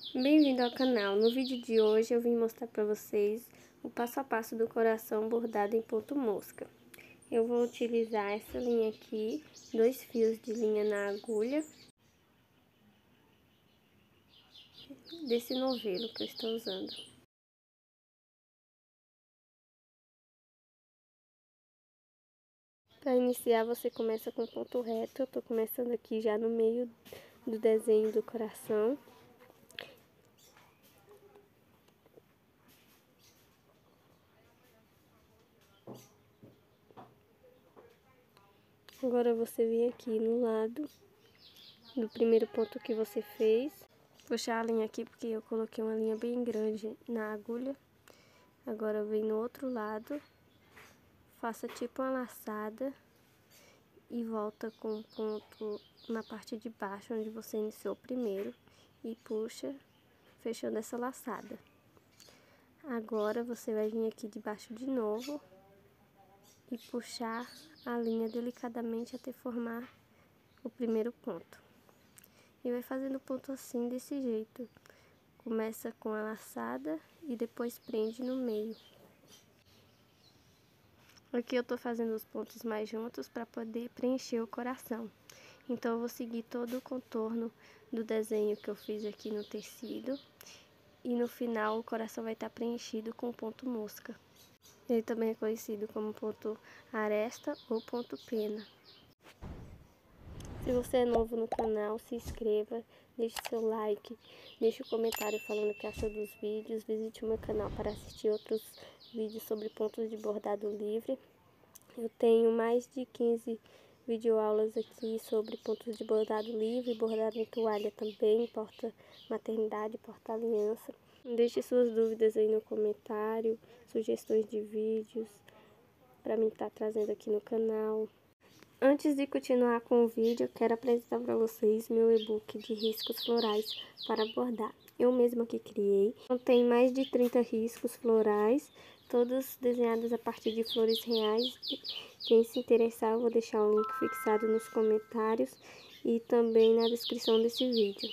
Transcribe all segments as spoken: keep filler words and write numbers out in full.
Bem-vindo ao canal. No vídeo de hoje eu vim mostrar para vocês o passo a passo do coração bordado em ponto mosca. Eu vou utilizar essa linha aqui, dois fios de linha na agulha, desse novelo que eu estou usando. Para iniciar você começa com ponto reto, eu tô começando aqui já no meio do desenho do coração. Agora você vem aqui no lado do primeiro ponto que você fez, puxar a linha aqui porque eu coloquei uma linha bem grande na agulha. Agora vem no outro lado, faça tipo uma laçada e volta com o ponto na parte de baixo onde você iniciou primeiro e puxa, fechando essa laçada. Agora você vai vir aqui debaixo de novo e puxar a linha delicadamente até formar o primeiro ponto. E vai fazendo ponto assim, desse jeito. Começa com a laçada e depois prende no meio. Aqui eu tô fazendo os pontos mais juntos para poder preencher o coração. Então eu vou seguir todo o contorno do desenho que eu fiz aqui no tecido. E no final o coração vai estar preenchido com ponto mosca. Ele também é conhecido como ponto aresta ou ponto pena. Se você é novo no canal, se inscreva, deixe seu like, deixe um comentário falando o que achou dos vídeos, visite o meu canal para assistir outros vídeos sobre pontos de bordado livre. Eu tenho mais de quinze videoaulas aqui sobre pontos de bordado livre, bordado em toalha também, porta maternidade, porta aliança. Deixe suas dúvidas aí no comentário, sugestões de vídeos para mim estar trazendo aqui no canal. Antes de continuar com o vídeo, eu quero apresentar para vocês meu e-book de riscos florais para bordar. Eu mesma que criei. Contém mais de trinta riscos florais, todos desenhados a partir de flores reais. Quem se interessar, eu vou deixar o link fixado nos comentários e também na descrição desse vídeo.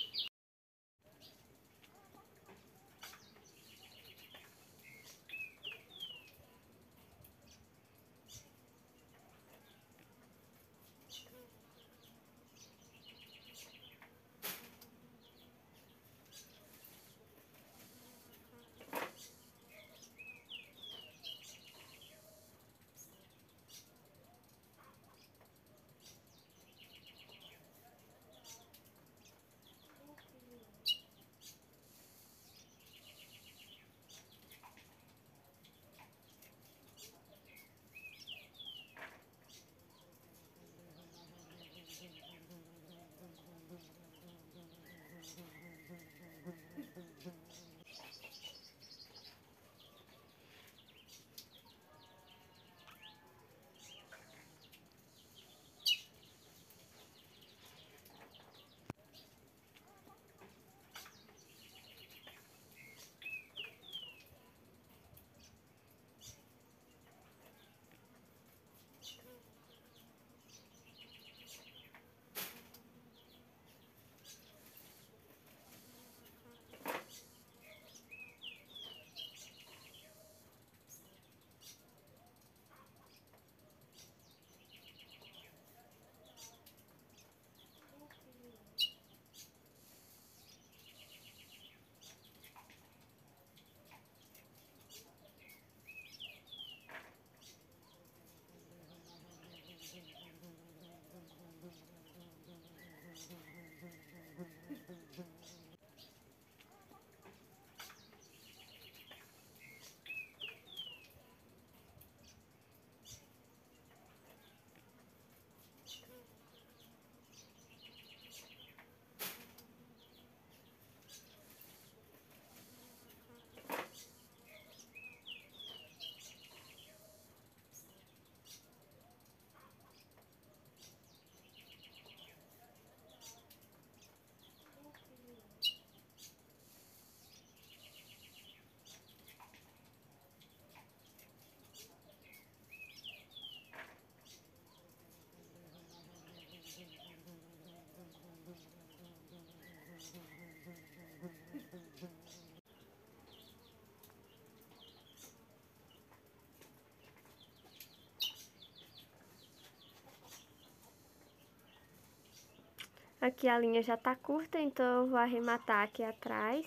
Aqui a linha já tá curta, então eu vou arrematar aqui atrás.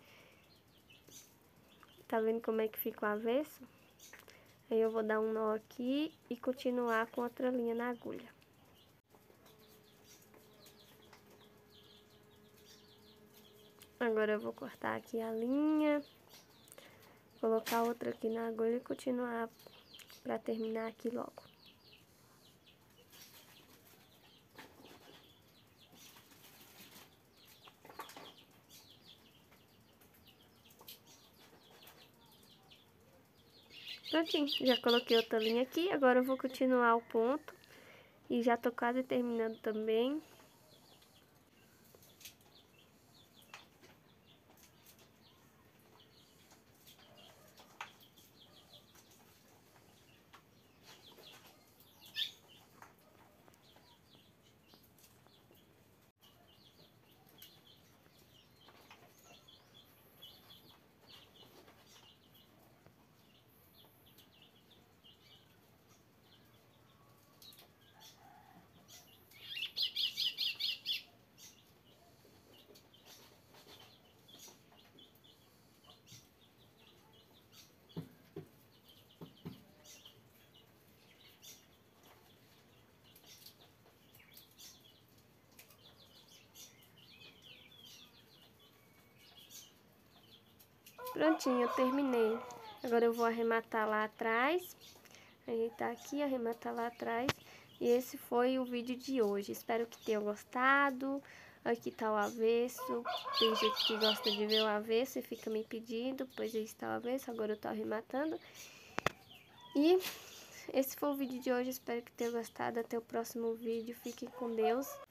Tá vendo como é que fica o avesso? Aí eu vou dar um nó aqui e continuar com outra linha na agulha. Agora eu vou cortar aqui a linha, colocar outra aqui na agulha e continuar pra terminar aqui logo. Prontinho, já coloquei outra linha aqui, agora eu vou continuar o ponto e já tô quase terminando também. Prontinho, eu terminei. Agora eu vou arrematar lá atrás. Ajeitar aqui, arrematar lá atrás. E esse foi o vídeo de hoje. Espero que tenham gostado. Aqui tá o avesso. Tem gente que gosta de ver o avesso e fica me pedindo. Pois aí está o avesso, agora eu tô arrematando. E esse foi o vídeo de hoje. Espero que tenham gostado. Até o próximo vídeo. Fiquem com Deus.